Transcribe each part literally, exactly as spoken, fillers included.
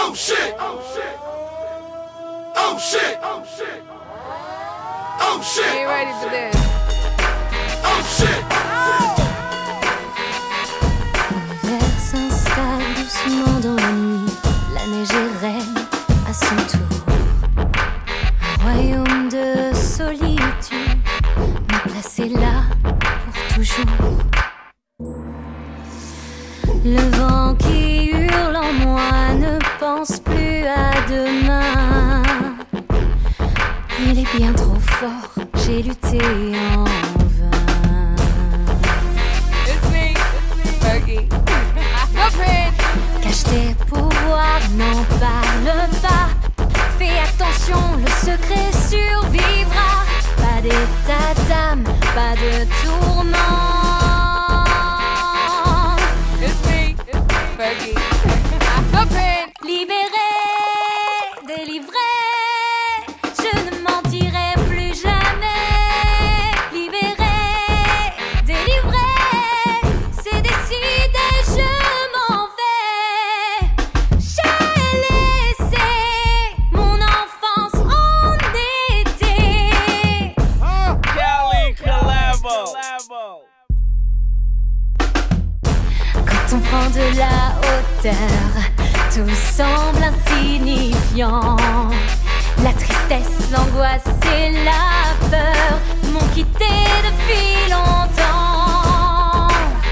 Oh shit! Oh shit! Oh shit! Oh shit! Oh shit! Get ready for this. Oh shit! L'hiver s'installe doucement dans la nuit. La neige est reine à son tour. Un royaume de solitude m'a placé là pour toujours. Le vent qui hurle en moi ne pense plus à demain. Il est bien trop fort, j'ai lutté en vain. It's me, Fergie. Cache tes pouvoirs, n'en parle pas. Fais attention, le secret survivra. Pas d'état d'âme, pas de tourment. Libéré, délivré, je ne mentirai plus jamais. Libéré, délivré, c'est décidé, je m'en vais. J'ai laissé mon enfance en été. Cali Collabo. Quand on prend de la hauteur, tout semble insignifiant. La tristesse, l'angoisse et la peur m'ont quitté depuis longtemps.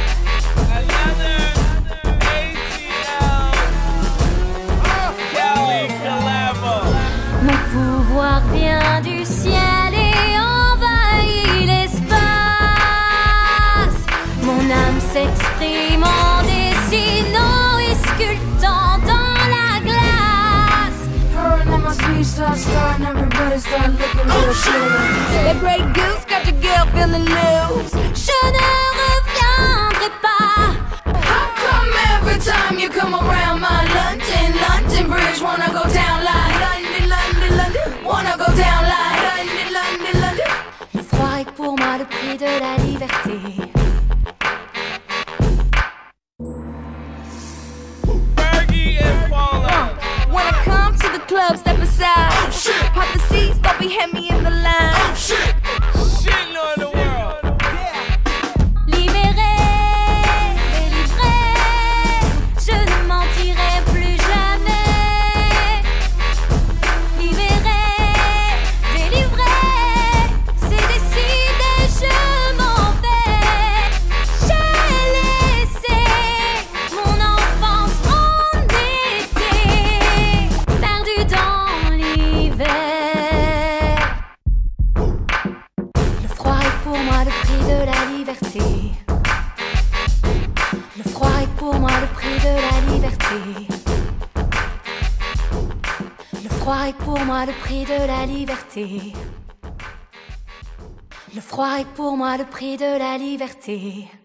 Mon pouvoir vient du ciel et envahit l'espace. Mon âme s'exprime en dessinant et sculptant dans la glace. Purring on my sweet start starting, everybody start looking real shit. That great goose got your girl feeling loose. Je ne reviendrai pas. How come every time you come around my London, London Bridge wanna go down like London, London, London, wanna go down like London, London, London. Le froid est pour moi le prix de la liberté. Fergie and Paula. When I come to the club, step aside. Oh shit! Pop the seats, don't be hand me in the line. Oh shit! Shitting on the world. Libéré, délivré, je ne mentirai plus jamais. Libéré, délivré, c'est décidé, je m'en vais. J'ai laissé mon enfance en été, perdu dans l'hiver. Le froid est pour moi le prix de la liberté. Le froid est pour moi le prix de la liberté. Le froid est pour moi le prix de la liberté. Le froid est pour moi le prix de la liberté.